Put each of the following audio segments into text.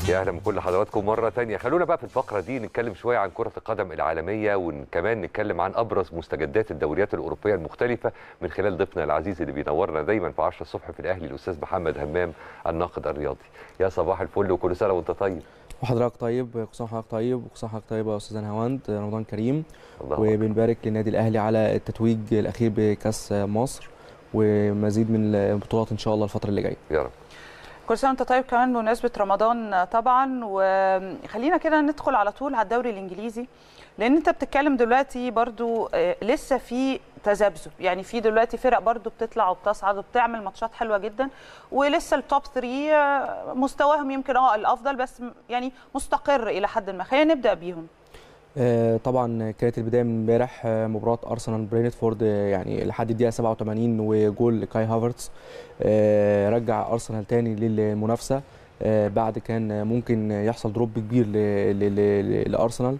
يا اهلا بكل حضراتكم مره ثانيه. خلونا بقى في الفقره دي نتكلم شويه عن كره القدم العالميه، وكمان نتكلم عن ابرز مستجدات الدوريات الاوروبيه المختلفه من خلال ضيفنا العزيز اللي بينورنا دايما في 10 الصبح في الاهلي، الاستاذ محمد همام الناقد الرياضي. يا صباح الفل وكل سنه وانت طيب. وحضرتك طيب، كل سنه وحضرتك طيب، وكل سنه وحضرتك طيب يا استاذ هواند. رمضان كريم. الله أكبر. وبنبارك للنادي الاهلي على التتويج الاخير بكاس مصر ومزيد من البطولات ان شاء الله الفتره اللي جايه. يا رب. كل سنه وانت طيب كمان بمناسبه رمضان طبعا. وخلينا كده ندخل على طول على الدوري الانجليزي، لان انت بتتكلم دلوقتي برضو لسه في تذبذب، يعني في دلوقتي فرق برضو بتطلع وبتصعد وبتعمل ماتشات حلوه جدا، ولسه التوب 3 مستواهم يمكن الافضل بس يعني مستقر الى حد ما. خلينا نبدا بيهم. طبعا كانت البدايه من امبارح، مباراه ارسنال برينتفورد، يعني لحد الدقيقه 87 وجول كاي هافرتز رجع ارسنال تاني للمنافسه. بعد كان ممكن يحصل دروب كبير لارسنال،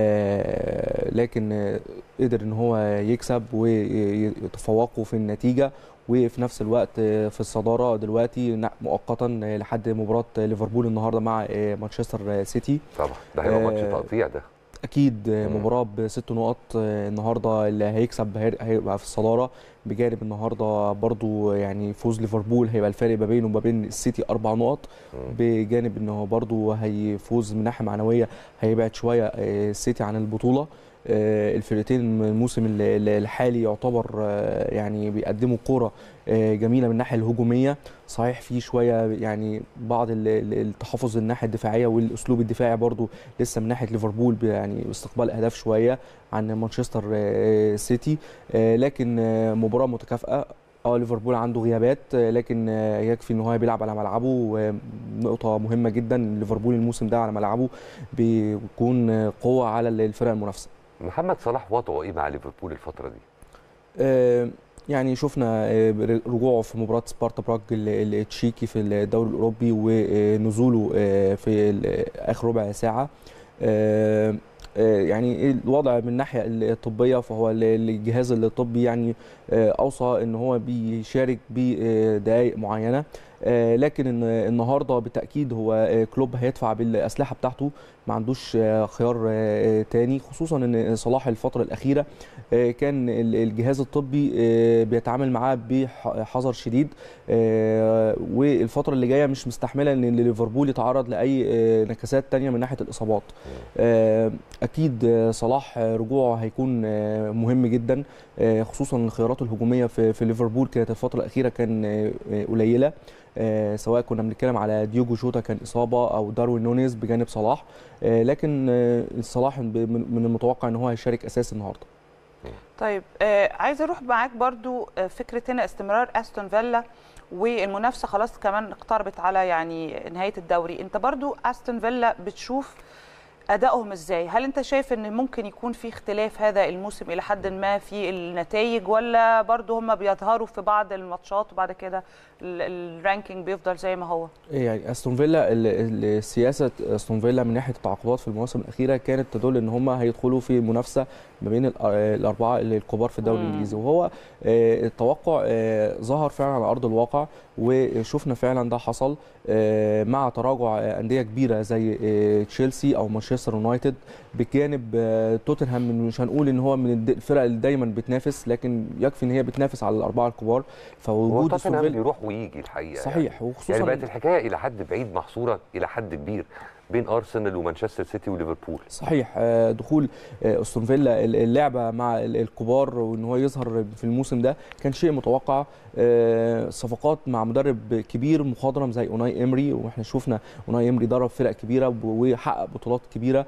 لكن قدر ان هو يكسب ويتفوقوا في النتيجه، وفي نفس الوقت في الصداره دلوقتي مؤقتا لحد مباراه ليفربول النهارده مع مانشستر سيتي. طبعا ده هيبقى ماتش تقطيع ده اكيد. مباراه ب6 نقط النهارده، اللي هيكسب هيبقى في الصداره، بجانب النهارده برضو يعني فوز ليفربول هيبقى الفارق ما بينه وما بين السيتي 4 نقط، بجانب انه برضو هيفوز من ناحيه معنويه هيبعد شويه السيتي عن البطوله. الفرقتين الموسم الحالي يعتبر يعني بيقدموا كوره جميله من الناحيه الهجوميه، صحيح في شويه يعني بعض التحفظ الناحيه الدفاعيه والاسلوب الدفاعي برضو لسه من ناحيه ليفربول يعني استقبال اهداف شويه عن مانشستر سيتي، لكن مباراه متكافئه. ليفربول عنده غيابات، لكن يكفي ان هو بيلعب على ملعبه. نقطه مهمه جدا، ليفربول الموسم ده على ملعبه بيكون قوه على الفرق المنافسه. محمد صلاح وضعه ايه مع ليفربول الفتره دي؟ يعني شفنا رجوعه في مباراه سبارتا براغ التشيكي في الدوري الاوروبي، ونزوله في اخر ربع ساعه. يعني الوضع من الناحيه الطبيه، فهو الجهاز الطبي يعني اوصى ان هو بيشارك بدقائق معينه، لكن النهارده بالتاكيد هو كلوب هيدفع بالاسلحه بتاعته، ما عندوش خيار تاني، خصوصا ان صلاح الفتره الاخيره كان الجهاز الطبي بيتعامل معاه بحذر شديد، والفتره اللي جايه مش مستحمله ان ليفربول يتعرض لاي نكسات تانية من ناحيه الاصابات. اكيد صلاح رجوعه هيكون مهم جدا، خصوصا الخيارات الهجوميه في ليفربول كانت الفتره الاخيره كان قليله، سواء كنا بنتكلم على ديوجو جوتا كان اصابه او داروين نونيز بجانب صلاح، لكن صلاح من المتوقع ان هو هيشارك اساسي النهارده. طيب عايزه اروح معاك برضو فكره هنا استمرار استون فيلا والمنافسه خلاص كمان اقتربت على يعني نهايه الدوري. انت برضو استون فيلا بتشوف أدائهم إزاي؟ هل أنت شايف أن ممكن يكون في اختلاف هذا الموسم إلى حد ما في النتائج، ولا برضو هم بيظهروا في بعض الماتشات وبعد كده الرانكينج بيفضل زي ما هو؟ يعني استون فيلا السياسة استون فيلا من ناحية التعاقدات في المواسم الأخيرة كانت تدل أن هم هيدخلوا في منافسة ما بين الأربعة الكبار في الدوري الإنجليزي، وهو التوقع ظهر فعلا على أرض الواقع، وشفنا فعلا ده حصل مع تراجع أندية كبيرة زي تشيلسي أو مانشستر يونايتد، بجانب توتنهام. مش هنقول ان هو من الفرق اللي دايما بتنافس، لكن يكفي ان هي بتنافس على الاربعه الكبار، فوجود توتنهام بيروح ويجي الحقيقه صحيح يعني. وخصوصا يعني بقت الحكايه الى حد بعيد محصوره الى حد كبير بين ارسنال ومانشستر سيتي وليفربول. صحيح. دخول استون فيلا اللعبه مع الكبار وان هو يظهر في الموسم ده كان شيء متوقع. صفقات مع مدرب كبير مخضرم زي اوناي امري، واحنا شفنا اوناي امري درب فرق كبيره وحقق بطولات كبيره.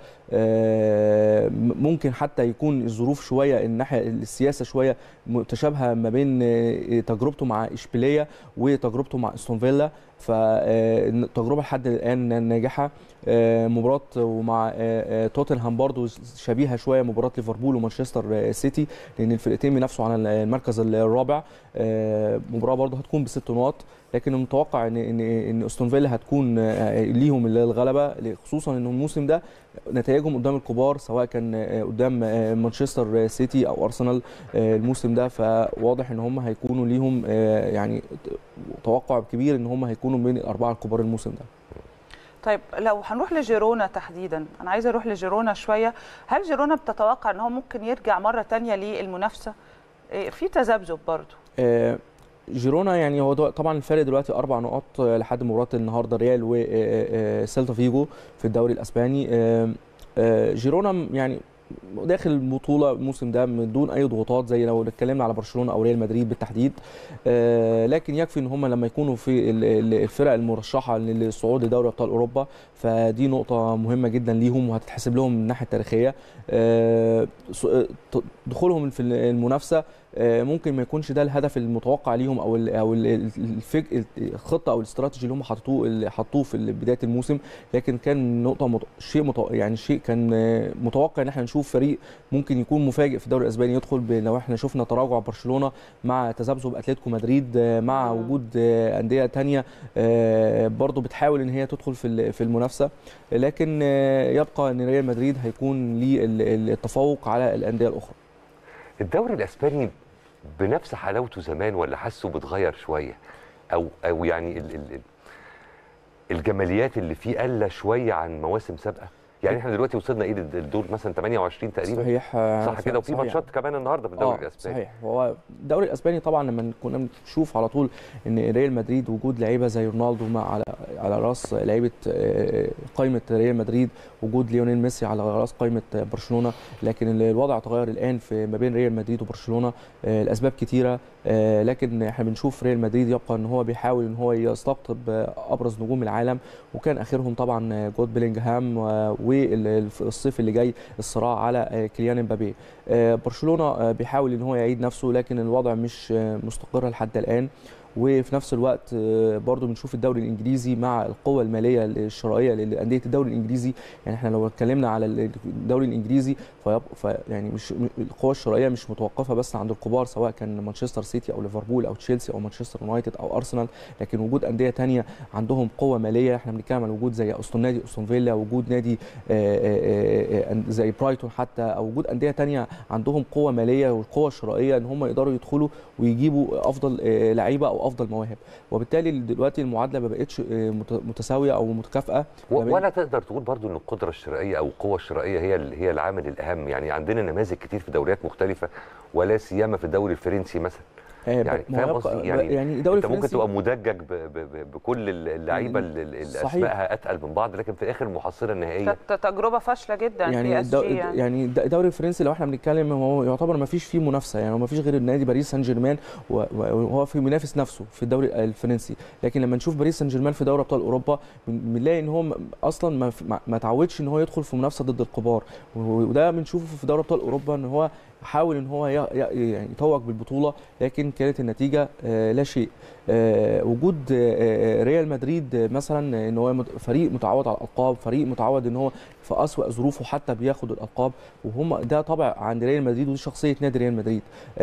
ممكن حتى يكون الظروف شويه الناحيه السياسه شويه متشابهه ما بين تجربته مع اشبيليه وتجربته مع استون فيلا، فالتجربه لحد الان ناجحه. مباراه ومع توتنهام برضو شبيهه شويه مباراه ليفربول ومانشستر سيتي، لان الفرقتين بينافسوا على المركز الرابع. مباراه برضو هتكون ب6 نقط، لكن المتوقع ان استون فيلا هتكون ليهم الغلبه، خصوصا ان الموسم ده نتائجهم قدام الكبار سواء كان قدام مانشستر سيتي او ارسنال الموسم ده، فواضح ان هم هيكونوا ليهم يعني توقع كبير ان هم هيكونوا من الاربعه الكبار الموسم ده. طيب لو هنروح لجيرونا تحديدا، انا عايزه اروح لجيرونا شويه. هل جيرونا بتتوقع ان هو ممكن يرجع مره ثانيه للمنافسه؟ في تذبذب برضه. جيرونا يعني هو طبعا الفارق دلوقتي 4 نقاط لحد مباراه النهارده ريال وسيلتا فيجو في الدوري الاسباني. جيرونا يعني داخل البطوله الموسم ده من دون اي ضغوطات زي لو اتكلمنا على برشلونه او ريال مدريد بالتحديد. لكن يكفي ان هم لما يكونوا في الفرق المرشحه للصعود لدوري ابطال اوروبا، فدي نقطه مهمه جدا ليهم وهتتحسب لهم من الناحيه التاريخيه. دخولهم في المنافسه ممكن ما يكونش ده الهدف المتوقع ليهم او الخطه او الاستراتيجي اللي هم حطوه في بدايه الموسم، لكن كان نقطه شيء كان متوقع ان احنا نشوف فريق ممكن يكون مفاجئ في الدوري الاسباني يدخل. لو احنا شفنا تراجع برشلونه مع تذبذب اتلتيكو مدريد مع وجود انديه ثانيه برضو بتحاول ان هي تدخل في المنافسه، لكن يبقى ان ريال مدريد هيكون ليه التفوق على الانديه الاخرى. الدوري الاسباني بنفس حلاوته زمان ولا حاسه بتغير شويه، او يعني الجماليات اللي فيه قل شويه عن مواسم سابقه؟ يعني احنا دلوقتي وصلنا ايه الدور مثلا 28 تقريبا، صحيح صح كده؟ وفي ماتشات كمان النهارده في الدوري الاسباني. صحيح. هو الدوري الاسباني طبعا لما كنا بنشوف على طول ان ريال مدريد وجود لعيبه زي رونالدو على راس لعيبه قائمه ريال مدريد، وجود ليونيل ميسي على راس قائمه برشلونه، لكن الوضع اتغير الان ما بين ريال مدريد وبرشلونه. الاسباب كتيره، لكن احنا بنشوف ريال مدريد يبقى ان هو بيحاول ان هو يستقطب ابرز نجوم العالم، وكان اخرهم طبعا جود بيلينغهام، والصيف اللي جاي الصراع على كيليان امبابي. برشلونه بيحاول ان هو يعيد نفسه، لكن الوضع مش مستقر لحد الان. وفي نفس الوقت برضو بنشوف الدوري الانجليزي مع القوه الماليه الشرائيه لانديه الدوري الانجليزي. يعني احنا لو اتكلمنا على الدوري الانجليزي يعني مش القوه الشرائيه مش متوقفه بس عند الكبار، سواء كان مانشستر سيتي او ليفربول او تشيلسي او مانشستر يونايتد او ارسنال، لكن وجود انديه ثانيه عندهم قوه ماليه. احنا بنتكلم عن وجود زي نادي استون فيلا، وجود نادي زي برايتون حتى، او وجود انديه ثانيه عندهم قوه ماليه والقوه الشرائيه ان هم يقدروا يدخلوا ويجيبوا افضل لعيبه او افضل مواهب. وبالتالي دلوقتي المعادله ما بقتش متساويه او متكافئه. ولا تقدر تقول برضو ان القدره الشرائيه او القوه الشرائيه هي العامل الاهم؟ يعني عندنا نماذج كتير في دوريات مختلفه، ولا سيما في الدوري الفرنسي مثلا. يعني فاهم قصدي؟ يعني انت ممكن تبقى مدجج بكل اللعيبه اللي اسمائها اتقل من بعض، لكن في الاخر المحصله النهائيه تجربه فاشله جدا. يعني الدوري الفرنسي لو احنا بنتكلم هو يعتبر ما فيش فيه منافسه، يعني ما فيش غير النادي باريس سان جيرمان وهو في منافس نفسه في الدوري الفرنسي. لكن لما نشوف باريس سان جيرمان في دوري ابطال اوروبا بنلاقي ان هو اصلا ما تعودش ان هو يدخل في منافسه ضد الكبار، وده بنشوفه في دوري ابطال اوروبا ان هو حاول ان هو يعني يتوج بالبطوله، لكن كانت النتيجه لا شيء. وجود ريال مدريد مثلا ان هو فريق متعود على الالقاب، فريق متعود ان هو في اسوأ ظروفه حتى بياخد الالقاب، وهم ده طبع عند ريال مدريد ودي شخصيه نادي ريال مدريد.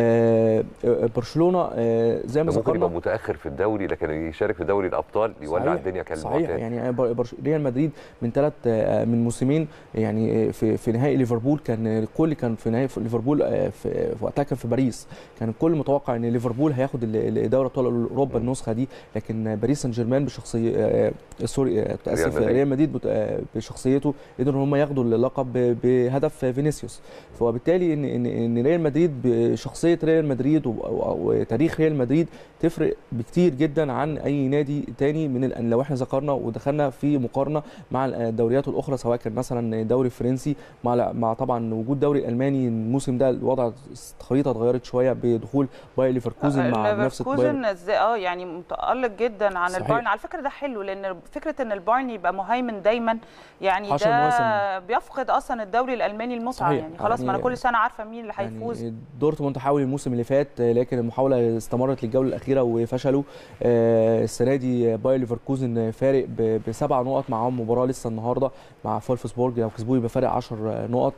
برشلونه زي ما ممكن يبقى متاخر في الدوري لكن يشارك في دوري الابطال يولع الدنيا كالمعتاد. صحيح. يعني ريال مدريد من موسمين يعني في نهائي ليفربول كان الكل كان في نهائي ليفربول في وقتها كان في باريس، كان الكل متوقع ان ليفربول هياخد دوري ابطال اوروبا النسخه دي، لكن باريس سان جيرمان بشخصيه ريال مدريد بشخصيته قدروا ان هم ياخدوا اللقب بهدف فينيسيوس. فبالتالي ان ريال مدريد بشخصيه ريال مدريد وتاريخ ريال مدريد تفرق بكتير جدا عن اي نادي تاني من لو احنا ذكرنا ودخلنا في مقارنه مع الدوريات الاخرى، سواء كان مثلا الدوري الفرنسي مع طبعا وجود الدوري الالماني. الموسم ده الوضع الخريطه اتغيرت شويه بدخول باير ليفركوزن مع منافسه بايرن. يعني متالق جدا عن البايرن. على فكره ده حلو، لان فكره ان البايرن يبقى مهيمن دايما يعني ده بيفقد اصلا الدوري الالماني المتعه. يعني خلاص ما انا كل سنه عارفه مين اللي هيفوز. يعني دورتموند حاول الموسم اللي فات، لكن المحاوله استمرت للجوله الاخيره وفشلوا. السنه دي باير ليفركوزن فارق ب7 نقط، معاهم مباراه لسه النهارده مع فولفسبورج، لو كسبوه يبقى فارق 10 نقط.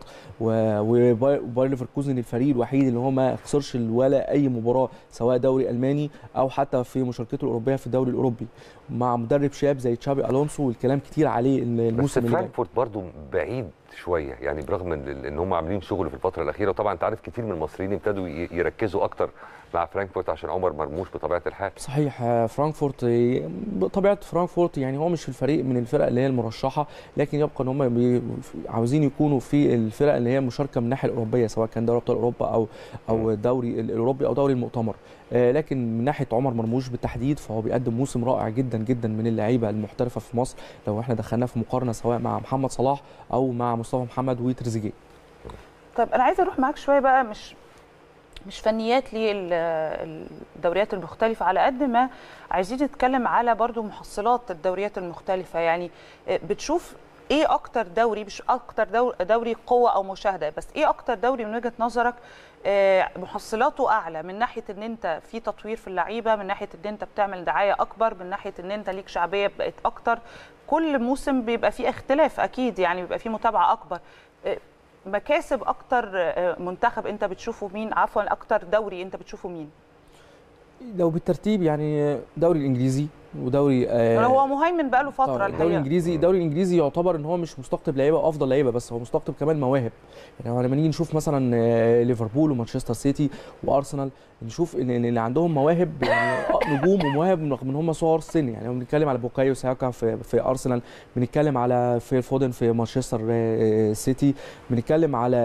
وباير ليفركوزن الفريق الوحيد اللي هو ما خسرش ولا اي مباراه سواء دوري الماني او حتى في مشاركته الاوروبيه في الدوري الاوروبي، مع مدرب شاب زي تشابي الونسو، والكلام كتير عليه الموسم اللي بس فرانكفورت برضو بعيد شويه، يعني برغم ان هم عاملين شغل في الفتره الاخيره، وطبعا انت عارف كتير من المصريين ابتدوا يركزوا اكتر مع فرانكفورت عشان عمر مرموش بطبيعه الحال. صحيح. فرانكفورت بطبيعه فرانكفورت يعني هو مش الفريق من الفرق اللي هي المرشحه، لكن يبقى ان هم عاوزين يكونوا في الفرق اللي هي مشاركه من الناحيه الاوروبيه، سواء كان دوري ابطال اوروبا او الدوري الاوروبي او دوري المؤتمر. لكن من ناحيه عمر مرموش بالتحديد فهو بيقدم موسم رائع جدا جدا من اللعيبه المحترفه في مصر، لو احنا دخلناه في مقارنه سواء مع محمد صلاح او مع مصطفى محمد وتريزيجيه. طيب انا عايزه اروح معاك شويه بقى، مش فنيات للدوريات المختلفه على قد ما عايزين نتكلم على برضو محصلات الدوريات المختلفه. يعني بتشوف ايه اكتر دوري، مش اكتر دوري قوه او مشاهده، بس ايه اكتر دوري من وجهه نظرك محصلاته اعلى، من ناحيه ان انت في تطوير في اللعيبه، من ناحيه ان انت بتعمل دعايه اكبر، من ناحيه ان انت ليك شعبيه بقت اكتر. كل موسم بيبقى فيه اختلاف اكيد، يعني بيبقى فيه متابعه اكبر. مكاسب اكتر منتخب انت بتشوفه مين؟ عفوا اكتر دوري انت بتشوفه مين؟ لو بالترتيب يعني الدوري الانجليزي ودوري هو مهيمن بقاله فتره الحقيقه. الدوري الانجليزي يعتبر ان هو مش مستقطب لعيبه افضل لعيبه بس، هو مستقطب كمان مواهب. يعني لما نيجي نشوف مثلا ليفربول ومانشستر سيتي وارسنال، نشوف ان اللي عندهم مواهب يعني نجوم ومواهب رغم ان هم صغار السن. يعني بنتكلم على بوكايو ساكا في ارسنال، بنتكلم على فيل فودن في مانشستر سيتي، بنتكلم على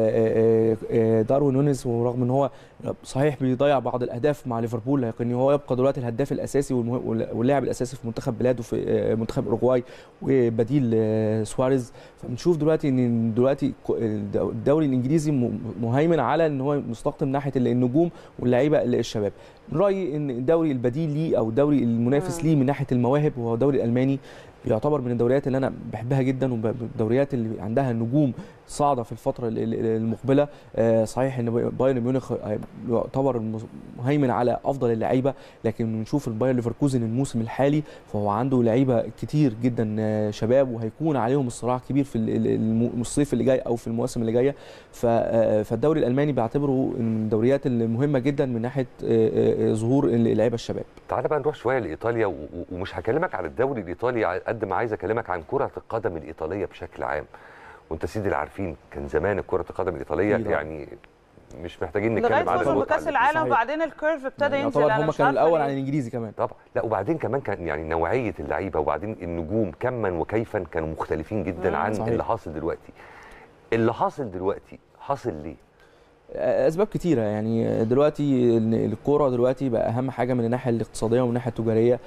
داروين نونيز، ورغم ان هو صحيح بيضيع بعض الاهداف مع ليفربول، لكن هو يبقى دلوقتي الهداف الاساسي واللاعب الاساسي في منتخب بلاده في منتخب اوروغواي وبديل سواريز. فبنشوف دلوقتي ان الدوري الانجليزي مهيمن على ان هو مستقطب ناحيه النجوم واللعيبه الشباب. من رايي ان الدوري البديل ليه او الدوري المنافس ليه من ناحيه المواهب هو الدوري الالماني، بيعتبر من الدوريات اللي انا بحبها جدا، والدوريات اللي عندها نجوم صاعده في الفتره المقبله. صحيح ان بايرن ميونخ يعتبر مهيمن على افضل اللعيبه، لكن بنشوف البايرن ليفركوزن الموسم الحالي فهو عنده لعيبه كتير جدا شباب، وهيكون عليهم الصراع كبير في الصيف اللي جاي او في المواسم اللي جايه. فالدوري الالماني بعتبره من الدوريات المهمه جدا من ناحيه ظهور اللعيبه الشباب. تعال بقى نروح شويه لايطاليا، ومش هكلمك عن الدوري الايطالي قد ما عايز اكلمك عن كره القدم الايطاليه بشكل عام. وانت سيدي اللي عارفين كان زمان كره القدم الايطاليه يعني مش محتاجين نتكلم عنها. لغايه فوزهم بكاس العالم وبعدين الكيرف ابتدى ينزل. طبعا هم كانوا الاول عن الانجليزي كمان طبعا. لا وبعدين كمان كان يعني نوعيه اللعيبه وبعدين النجوم كما وكيفا كانوا مختلفين جدا عن صحيح. اللي حاصل دلوقتي. اللي حاصل دلوقتي حاصل ليه؟ اسباب كتيره. يعني دلوقتي الكوره دلوقتي بقى اهم حاجه من الناحيه الاقتصاديه ومن الناحيه التجاريه.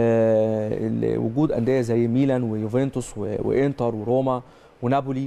وجود انديه زي ميلان ويوفنتوس وانتر وروما ونابولي،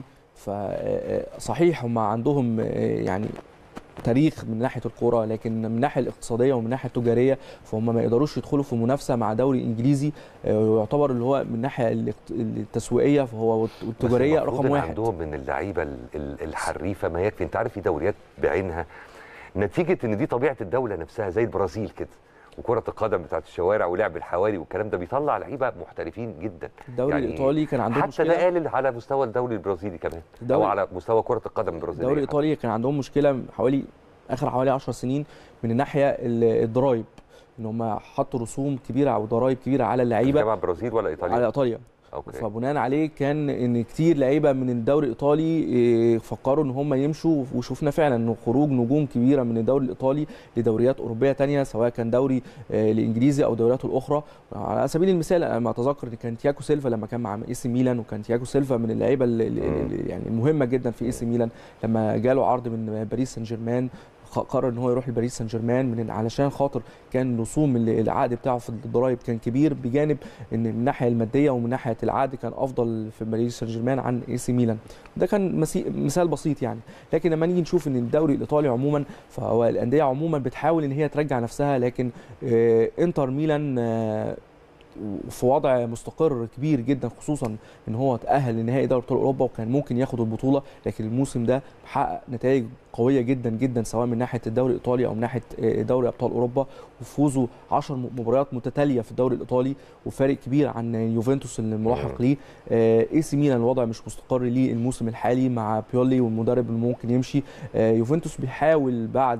فصحيح هم عندهم يعني تاريخ من ناحيه الكوره، لكن من الناحيه الاقتصاديه ومن الناحيه التجاريه فهم ما يقدروش يدخلوا في منافسه مع دوري انجليزي يعتبر اللي هو من الناحيه التسويقيه فهو والتجاريه رقم واحد. عندهم من اللعيبه الحريفه ما يكفي. انت عارف في دوريات بعينها نتيجه ان دي طبيعه الدوله نفسها زي البرازيل كده، وكره القدم بتاعت الشوارع ولعب الحوالي والكلام ده بيطلع لعيبه محترفين جدا. الدوري يعني الايطالي كان عندهم حتى مشكله، ده قلل على مستوى الدوري البرازيلي كمان او على مستوى كره القدم البرازيليه. الدوري الايطالي كان عندهم مشكله حوالي 10 سنين من الناحيه الضرايب، ان هم حطوا رسوم كبيره او ضرايب كبيره على اللعيبه. تبع البرازيل ولا ايطاليا؟ على ايطاليا. أوكي. فبناء عليه كان ان كتير لعيبه من الدوري الايطالي فكروا ان هم يمشوا، وشفنا فعلا انه خروج نجوم كبيره من الدوري الايطالي لدوريات اوروبيه ثانيه، سواء كان دوري الانجليزي او دورياته الاخرى. على سبيل المثال انا ما اتذكر ان كان تياجو سيلفا لما كان مع اي سي ميلان، وكان تياجو سيلفا من اللعيبه يعني المهمه جدا في اي سي ميلان، لما جاله عرض من باريس سان جيرمان قرر ان هو يروح لباريس سان جيرمان علشان خاطر كان رسوم العقد بتاعه في الضرايب كان كبير، بجانب ان من الناحيه الماديه ومن ناحيه العقد كان افضل في باريس سان جيرمان عن اي سي ميلان. ده كان مثال بسيط يعني. لكن لما نيجي نشوف ان الدوري الايطالي عموما فهو الانديه عموما بتحاول ان هي ترجع نفسها، لكن انتر ميلان في وضع مستقر كبير جدا، خصوصا ان هو تاهل لنهائي دوري ابطال اوروبا وكان ممكن ياخد البطوله، لكن الموسم ده حقق نتائج قويه جدا جدا سواء من ناحيه الدوري الايطالي او من ناحيه دوري ابطال اوروبا، وفوزوا 10 مباريات متتاليه في الدوري الايطالي وفارق كبير عن يوفنتوس الملاحق ليه. اي سي ميلان الوضع مش مستقر ليه الموسم الحالي مع بيولي والمدرب اللي ممكن يمشي. يوفنتوس بيحاول بعد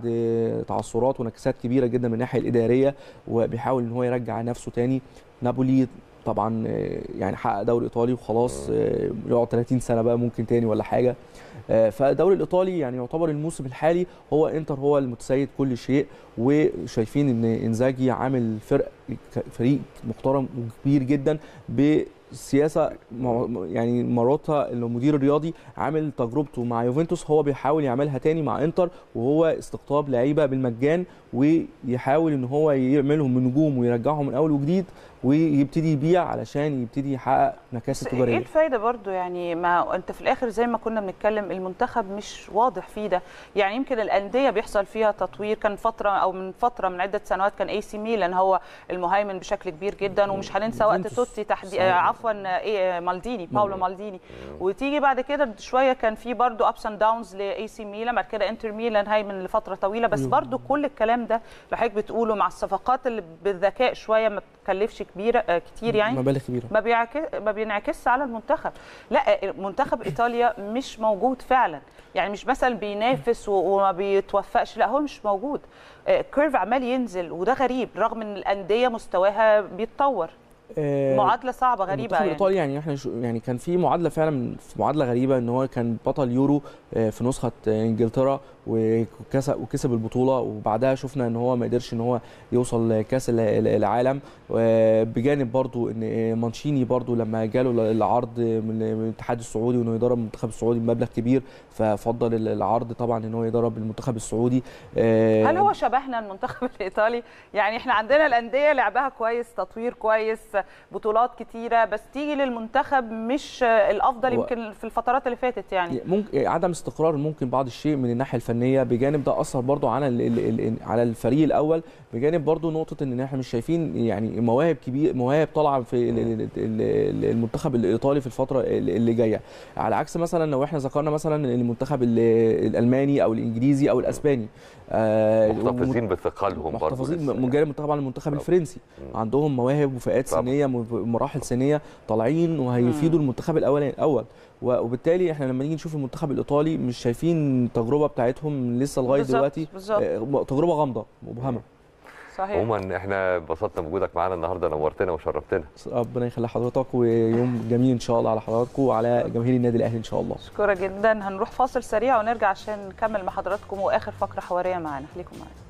تعثرات ونكسات كبيره جدا من الناحيه الاداريه وبيحاول ان هو يرجع نفسه تاني. نابولي طبعا يعني حقق دوري ايطالي وخلاص، يقعد 30 سنه بقى ممكن تاني ولا حاجه. فالدوري الايطالي يعني يعتبر الموسم الحالي هو انتر هو المتسيد كل شيء، وشايفين ان انزاجي عامل فريق محترم وكبير جدا بسياسه يعني ماروتا المدير الرياضي عامل تجربته مع يوفنتوس هو بيحاول يعملها تاني مع انتر، وهو استقطاب لعيبه بالمجان ويحاول ان هو يعملهم من نجوم ويرجعهم من اول وجديد ويبتدي يبيع علشان يبتدي يحقق مكاسب تجاريه. ايه الفايده برضو يعني؟ ما انت في الاخر زي ما كنا بنتكلم المنتخب مش واضح فيه ده، يعني يمكن الانديه بيحصل فيها تطوير. كان فتره او من عده سنوات كان اي سي ميلان هو المهيمن بشكل كبير جدا، ومش هننسى وقت توتي عفوا مالديني باولو مالديني، وتيجي بعد كده شويه كان في برضو ابس اند داونز لاي سي ميلان، بعد كده انتر ميلان هيمن لفتره طويله. بس برضو كل الكلام ده اللي حضرتك بتقوله مع الصفقات اللي بالذكاء شويه ما بتكلفش كتير يعني مبالغ كبيره ما بينعكسش على المنتخب. لا، منتخب ايطاليا مش موجود فعلا، يعني مش مثلا بينافس وما بيتوفقش، لا هو مش موجود. كيرف عمال ينزل وده غريب رغم ان الانديه مستواها بيتطور. معادله صعبه غريبه المنتخب الايطالي يعني احنا يعني كان في معادله فعلا، في معادله غريبه ان هو كان بطل يورو في نسخه انجلترا وكسب البطوله، وبعدها شفنا ان هو ما قدرش ان هو يوصل كاس العالم. بجانب برضو ان مانشيني برضو لما جاله العرض من الاتحاد السعودي انه يدرب المنتخب السعودي بمبلغ كبير، ففضل العرض طبعا ان هو يدرب المنتخب السعودي. هل هو شبهنا المنتخب الايطالي؟ يعني احنا عندنا الانديه لعبها كويس، تطوير كويس، بطولات كتيره، بس تيجي للمنتخب مش الافضل يمكن في الفترات اللي فاتت. يعني ممكن عدم استقرار ممكن بعض الشيء من الناحيه الفنيه، بجانب ده اثر برضو على الفريق الاول، بجانب برضو نقطه ان احنا مش شايفين يعني مواهب كبيره، مواهب طالعه في المنتخب الايطالي في الفتره اللي جايه، على عكس مثلا لو احنا ذكرنا مثلا المنتخب الالماني او الانجليزي او الاسباني محتفظين بثقلهم، محتفظين مجانب طبعا المنتخب الفرنسي عندهم مواهب وفئات سنيه مراحل سنيه طالعين وهيفيدوا المنتخب الاول، وبالتالي احنا لما نيجي نشوف المنتخب الايطالي مش شايفين التجربه بتاعتهم لسه لغايه دلوقتي تجربه غامضه مبهمه. صحيح. عموما احنا انبسطنا بوجودك معانا النهارده، نورتنا وشرفتنا. ربنا يخلي حضرتك، ويوم جميل ان شاء الله على حضراتكم وعلى جماهير النادي الاهلي ان شاء الله. شكرا جدا. هنروح فاصل سريع ونرجع عشان نكمل مع حضراتكم واخر فقره حواريه معانا، خليكم معانا.